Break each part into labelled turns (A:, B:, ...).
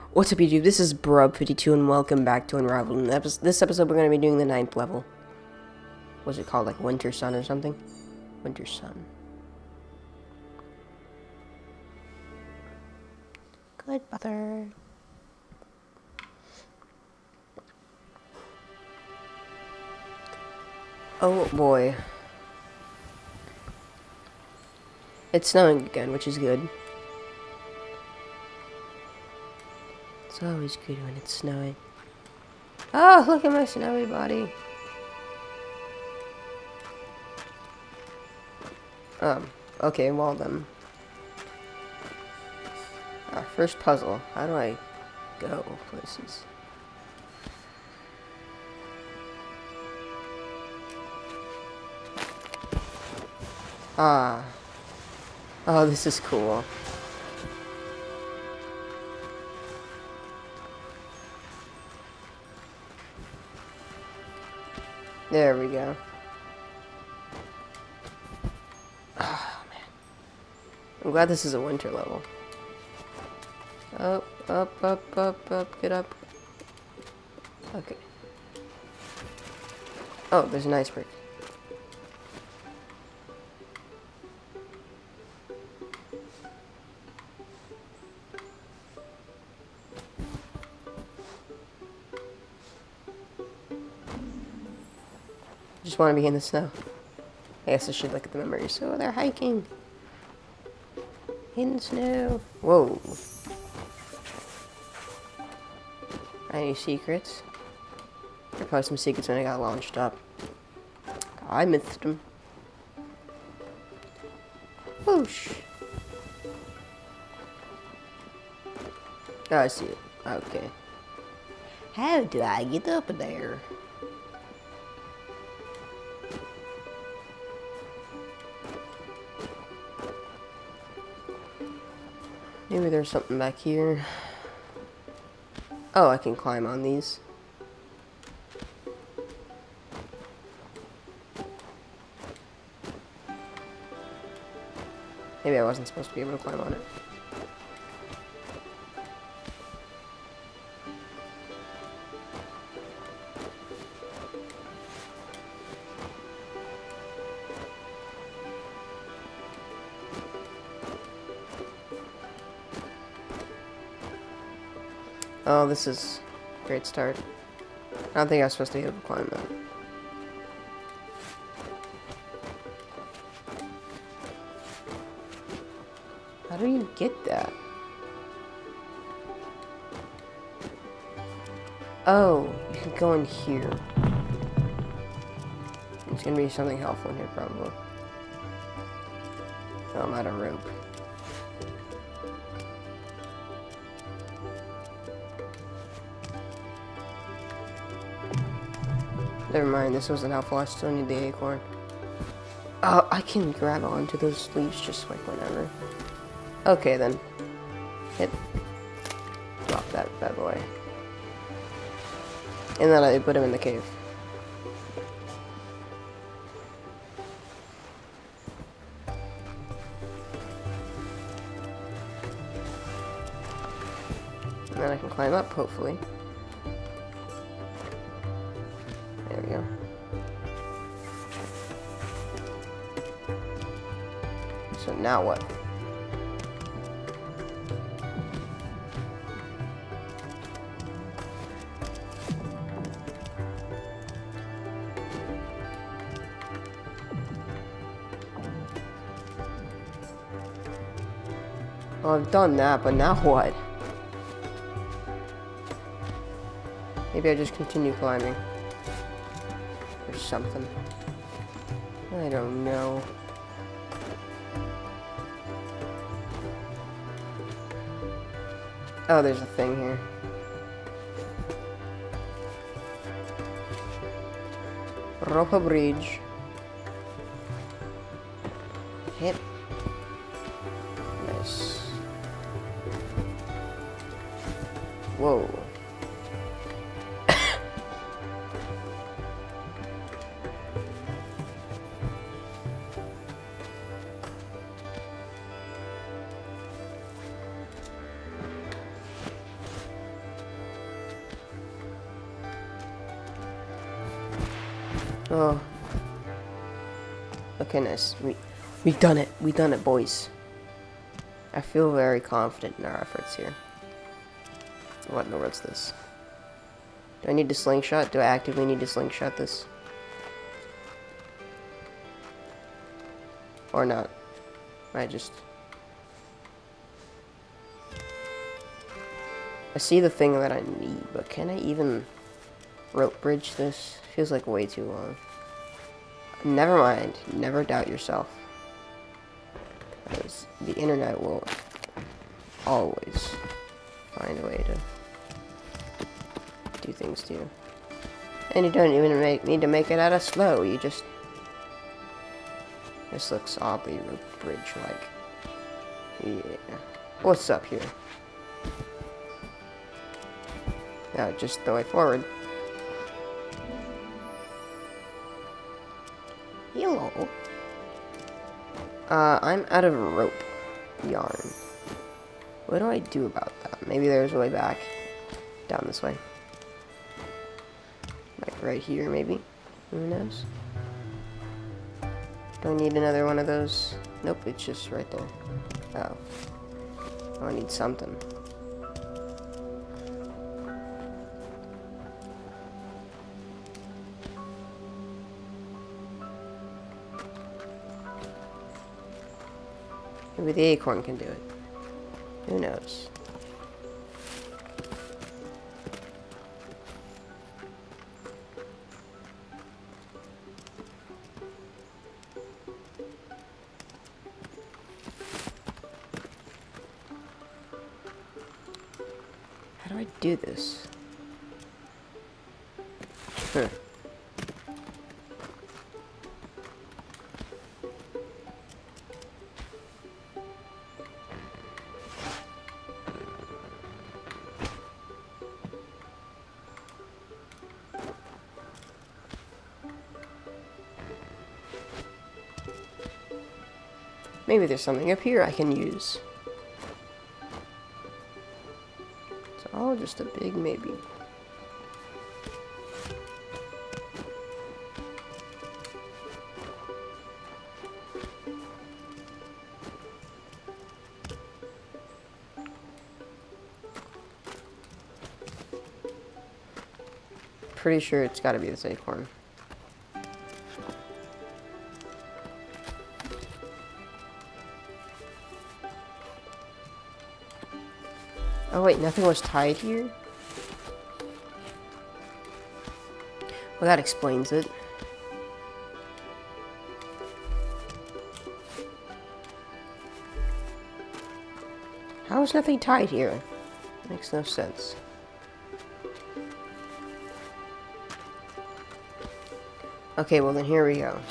A: What's up, YouTube? This is Brub52 and welcome back to Unraveled. In this episode, we're going to be doing the 9th level. What's it called? Like Winter Sun or something? Winter Sun. Good mother. Oh boy. It's snowing again, which is good. It's always good when it's snowing. Oh, look at my snowy body. Okay, well then. First puzzle. How do I go places? Oh, this is cool. There we go. Oh, man. I'm glad this is a winter level. Up, up, up, up, up, get up. Okay. Oh, there's an iceberg. Just want to be in the snow. I guess I should look at the memories. So they're hiking in the snow. Whoa. Any secrets? There are probably some secrets when I got launched up. I missed them. Whoosh. Oh, I see it. Okay. How do I get up there? Maybe there's something back here. Oh, I can climb on these. Maybe I wasn't supposed to be able to climb on it. Oh, this is a great start. I don't think I was supposed to be able to climb that. How do you get that? Oh, you can go in here. It's gonna be something helpful in here, probably. Oh, I'm out of rope. Never mind, this wasn't helpful. I still need the acorn. Oh, I can grab onto those leaves just like whenever. Okay, then. Hit. Drop that bad boy. And then I put him in the cave. And then I can climb up, hopefully. There we go. So now what? Well, I've done that, but now what? Maybe I just continue climbing. Or something. I don't know. Oh, there's a thing here. Ropa Bridge. Hit. Nice. Whoa. Oh. Okay, nice. We done it. We done it, boys. I feel very confident in our efforts here. What in the world's this? Do I need to slingshot? Do I actively need to slingshot this? Or not? I see the thing that I need, but can I even rope bridge this? Feels like way too long. Never mind. Never doubt yourself. Because the internet will always find a way to do things to you. And you don't even need to make it out of slow. You just... This looks oddly rope bridge-like. Yeah. What's up here? No, just the way forward. Hello. I'm out of rope yarn. What do I do about that? Maybe there's a way back. Down this way. Like right here, maybe? Who knows? Don't need another one of those. Nope, it's just right there. Oh. Oh, I need something. Maybe the acorn can do it. Who knows? How do I do this? Huh. Maybe there's something up here I can use. It's all just a big maybe. Pretty sure it's gotta be this acorn. Oh wait, nothing was tied here? Well, that explains it. How is nothing tied here? Makes no sense. Okay, well then here we go.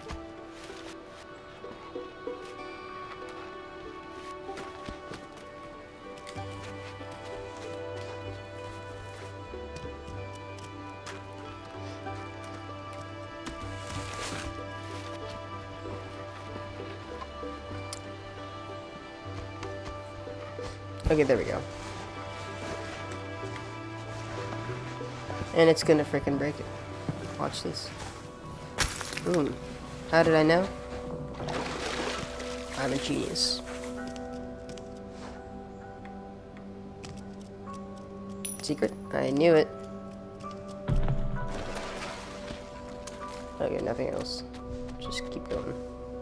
A: Okay, there we go. And it's gonna freaking break it. Watch this. Boom. How did I know? I'm a genius. Secret? I knew it. Okay, nothing else. Just keep going.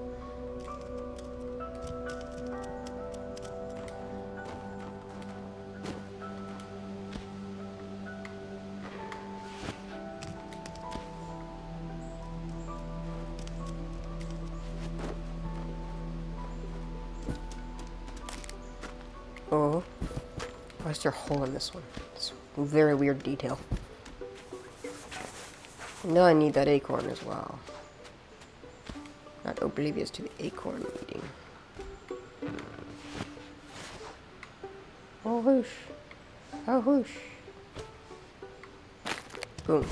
A: Oh, why is there a hole in this one? It's a very weird detail. No, I need that acorn as well. Not oblivious to the acorn eating. Oh, whoosh. Oh, whoosh. Boom.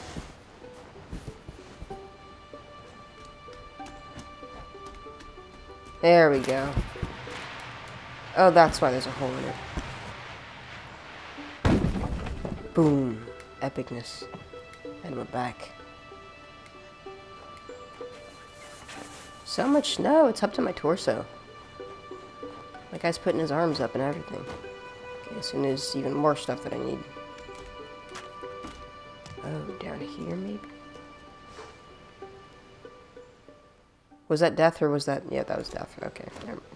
A: There we go. Oh, that's why there's a hole in it. Boom. Epicness. And we're back. So much snow, it's up to my torso. That guy's putting his arms up and everything. Okay, so there's even more stuff that I need. Oh, down here maybe? Was that death or was that... Yeah, that was death. Okay, never mind.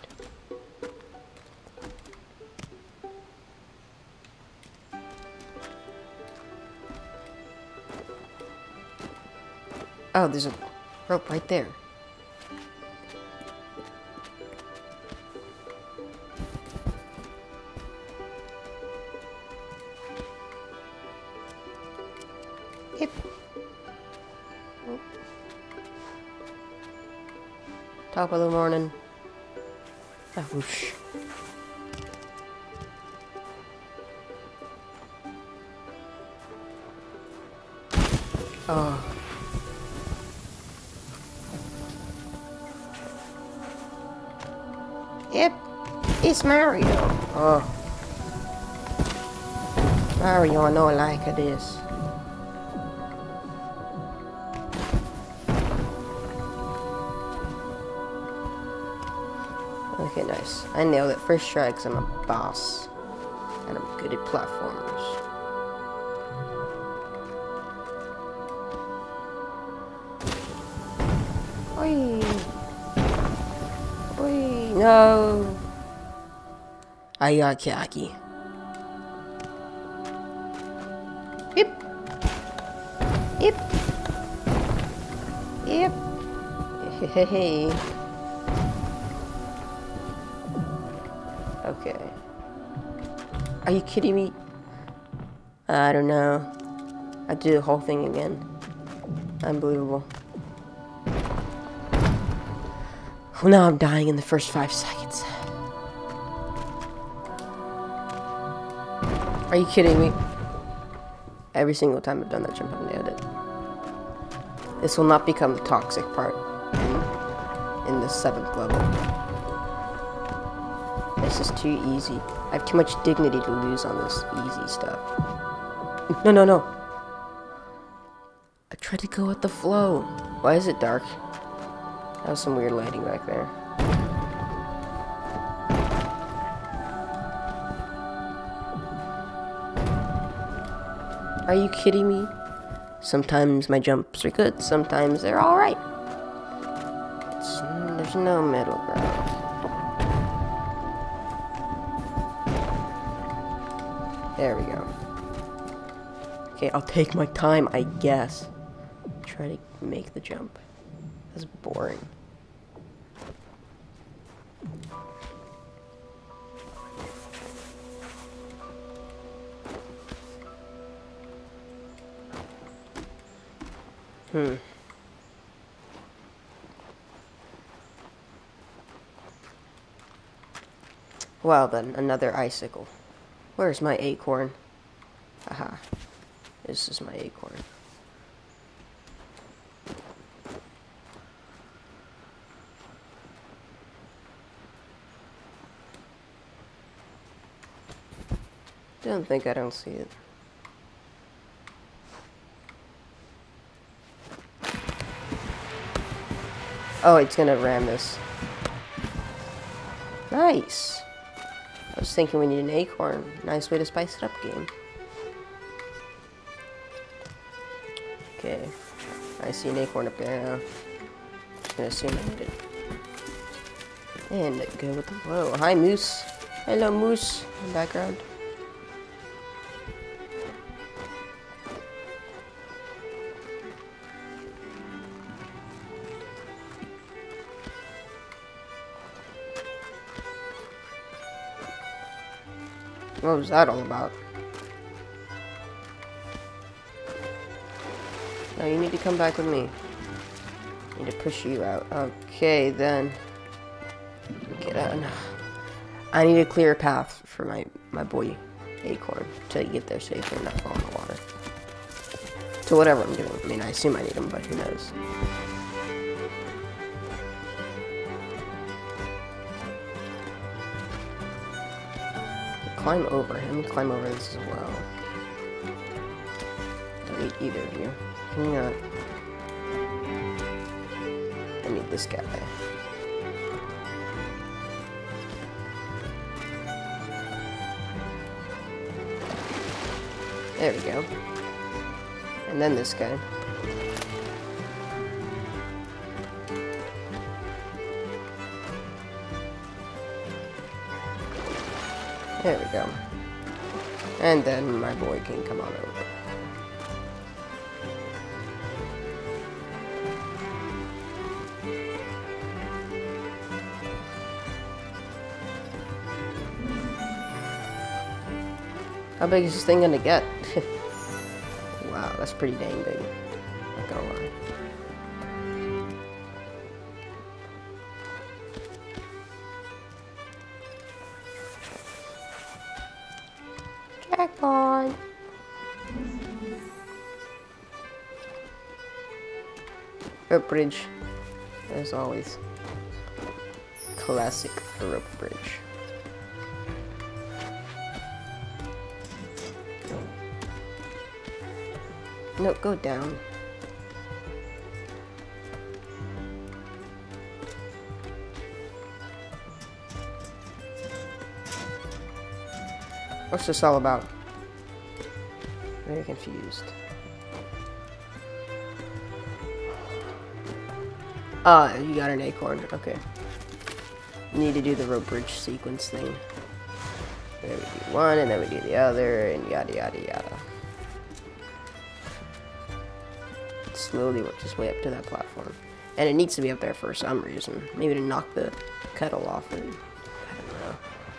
A: Oh, there's a rope right there. Yep. Oh. Top of the morning. Ah, whoosh. Oh. Yep, it's Mario. Oh. Mario, I know I like this. Okay, nice. I nailed it first try because I'm a boss. And I'm good at platformers. Oi! Oi! No! I got khaki. Yep! Yep! Yep! Hey! Okay. Are you kidding me? I don't know. I do the whole thing again. Unbelievable. Well, now I'm dying in the first 5 seconds. Are you kidding me? Every single time I've done that jump, I've nailed it. This will not become the toxic part in the 7th level. This is too easy. I have too much dignity to lose on this easy stuff. No, no, no. I tried to go with the flow. Why is it dark? That was some weird lighting back there. Are you kidding me? Sometimes my jumps are good, sometimes they're alright. There's no middle ground. There we go. Okay, I'll take my time, I guess. Try to make the jump. That's boring. Well then, another icicle. Where's my acorn? Aha. This is my acorn. Don't think I don't see it. Oh, it's gonna ram this. Nice. I was thinking we need an acorn. Nice way to spice it up, game. Okay. I see an acorn up there now. Just gonna assume I need it. And go with the flow. Hi, Moose. Hello, Moose. In the background. What was that all about? No, you need to come back with me. I need to push you out. Okay, then. Get out. No. I need a clear path for my boy Acorn to get there safely and not fall in the water. So whatever I'm doing. I mean, I assume I need him, but who knows. Climb over him. Climb over this as well. Don't need either of you. Can you not? I need with this guy. There we go. And then this guy. There we go. And then my boy can come on over. How big is this thing gonna get? Wow, that's pretty dang big. Not gonna lie. Jackpot! Rope bridge, as always. Classic rope bridge. No, go down. What's this all about? Very confused. Ah, you got an acorn. Okay. You need to do the rope bridge sequence thing. There we do one, and then we do the other, and yada yada yada. Slowly work his way up to that platform. And it needs to be up there for some reason. Maybe to knock the kettle off it. I don't know.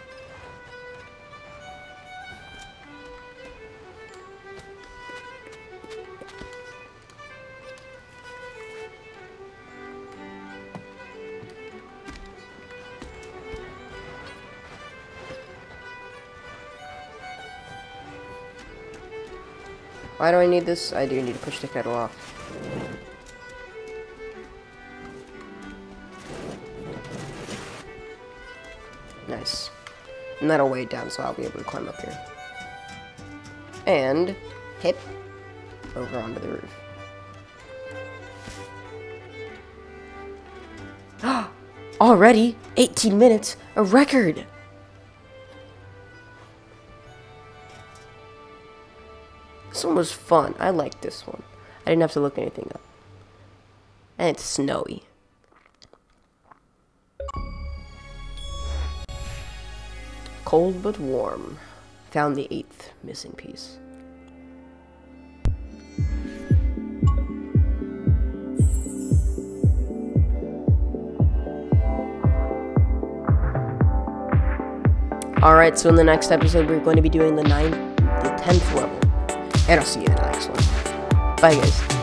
A: Why do I need this? I do need to push the kettle off. Nice. And that'll weigh it down so I'll be able to climb up here. And hit over onto the roof. Already 18 minutes, a record. This one was fun. I liked this one. I didn't have to look anything up. And it's snowy. Cold but warm. Found the 8th missing piece. Alright, so in the next episode we're going to be doing the 10th level. And I'll see you in the next one. Bye guys.